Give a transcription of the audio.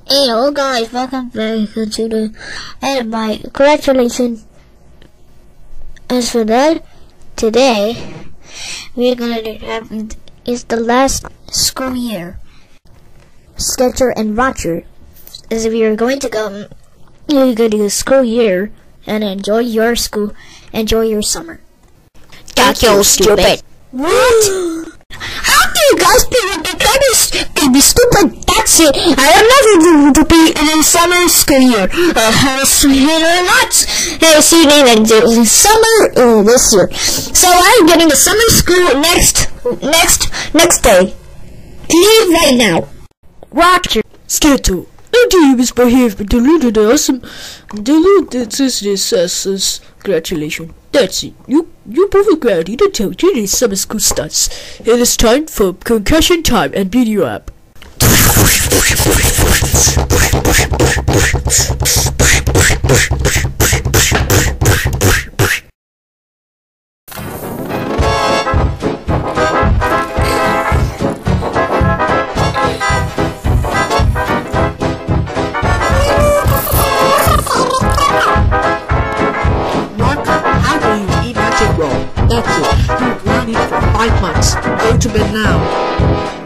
Hey, hello guys, welcome back to the and my congratulations. As for that, today we're gonna have is the last school year. Skelter and Roger, as if you're going to go, you're going to do school year and enjoy your school, enjoy your summer. That's so stupid. What? How do you guys be stupid? That's it. I am never going to be in a summer school year. See, summer this year. So I'm getting a summer school next day. Leave right now. Roger. Skelter, after you misbehave with Diluted Diluted Cbsjsa Gradulation. That's it. You both graduated until the summer school starts. It is time for concussion time and video app. That's it. You've run it for 5 months. Go to bed now.